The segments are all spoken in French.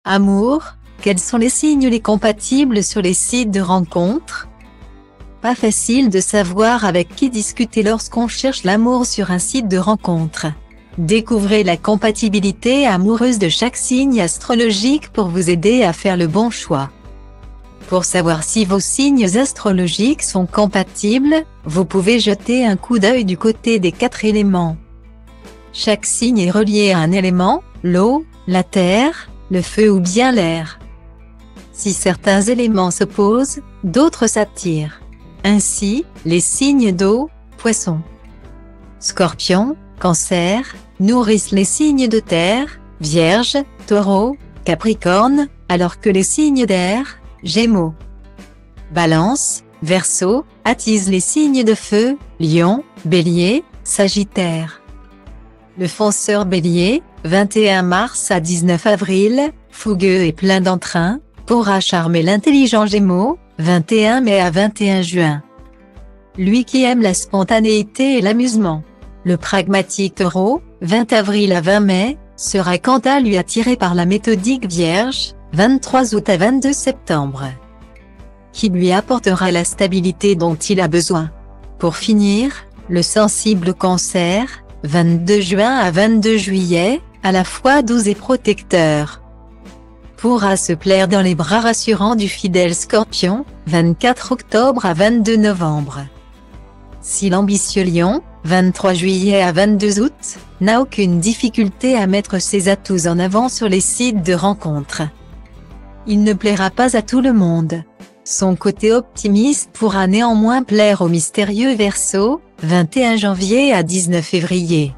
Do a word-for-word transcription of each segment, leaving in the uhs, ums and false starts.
Amour, quels sont les signes les compatibles sur les sites de rencontres? Pas facile de savoir avec qui discuter lorsqu'on cherche l'amour sur un site de rencontre. Découvrez la compatibilité amoureuse de chaque signe astrologique pour vous aider à faire le bon choix. Pour savoir si vos signes astrologiques sont compatibles, vous pouvez jeter un coup d'œil du côté des quatre éléments. Chaque signe est relié à un élément, l'eau, la terre, le feu ou bien l'air. Si certains éléments s'opposent, d'autres s'attirent. Ainsi, les signes d'eau, Poisson, Scorpion, Cancer, nourrissent les signes de terre, Vierge, Taureau, Capricorne, alors que les signes d'air, Gémeaux, Balance, Verseau, attisent les signes de feu, Lion, Bélier, Sagittaire. Le fonceur Bélier, vingt et un mars à dix-neuf avril, fougueux et plein d'entrain, pourra charmer l'intelligent Gémeaux, vingt et un mai à vingt et un juin. Lui qui aime la spontanéité et l'amusement. Le pragmatique Taureau, vingt avril à vingt mai, sera quant à lui attiré par la méthodique Vierge, vingt-trois août à vingt-deux septembre, qui lui apportera la stabilité dont il a besoin. Pour finir, le sensible Cancer, vingt-deux juin à vingt-deux juillet, à la fois doux et protecteur, pourra se plaire dans les bras rassurants du fidèle Scorpion, vingt-quatre octobre à vingt-deux novembre. Si l'ambitieux Lion, vingt-trois juillet à vingt-deux août, n'a aucune difficulté à mettre ses atouts en avant sur les sites de rencontres, il ne plaira pas à tout le monde. Son côté optimiste pourra néanmoins plaire au mystérieux Verseau, vingt et un janvier à dix-neuf février.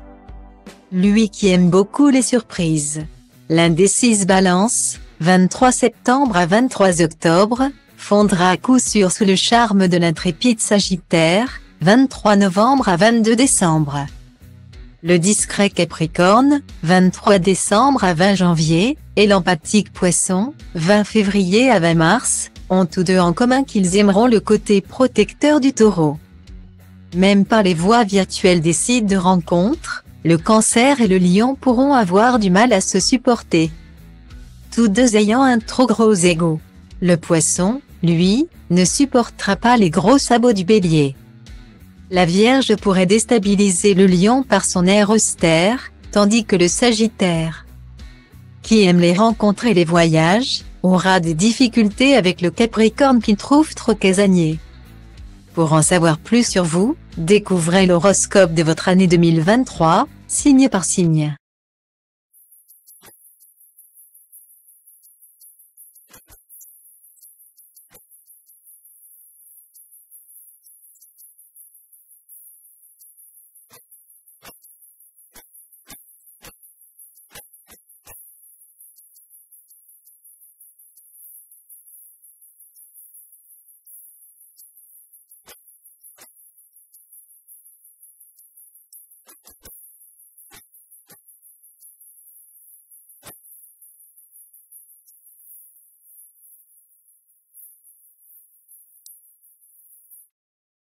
Lui qui aime beaucoup les surprises. L'indécise Balance, vingt-trois septembre à vingt-trois octobre, fondra à coup sûr sous le charme de l'intrépide Sagittaire, vingt-trois novembre à vingt-deux décembre. Le discret Capricorne, vingt-trois décembre à vingt janvier, et l'empathique Poisson, vingt février à vingt mars, ont tous deux en commun qu'ils aimeront le côté protecteur du Taureau. Même par les voies virtuelles des sites de rencontres, le Cancer et le Lion pourront avoir du mal à se supporter, tous deux ayant un trop gros ego. Le Poisson, lui, ne supportera pas les gros sabots du Bélier. La Vierge pourrait déstabiliser le Lion par son air austère, tandis que le Sagittaire, qui aime les rencontres et les voyages, aura des difficultés avec le Capricorne qu'il trouve trop casanier. Pour en savoir plus sur vous, découvrez l'horoscope de votre année deux mille vingt-trois, signe par signe.